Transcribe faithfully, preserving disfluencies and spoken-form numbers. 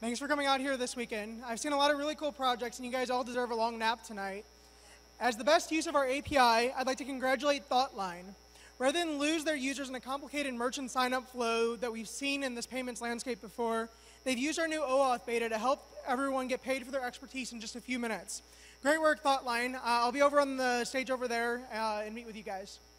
Thanks for coming out here this weekend. I've seen a lot of really cool projects, and you guys all deserve a long nap tonight. As the best use of our A P I, I'd like to congratulate Thoughtline. Rather than lose their users in a complicated merchant sign-up flow that we've seen in this payments landscape before, they've used our new OAuth beta to help everyone get paid for their expertise in just a few minutes. Great work, Thoughtline. Uh, I'll be over on the stage over there uh, and meet with you guys.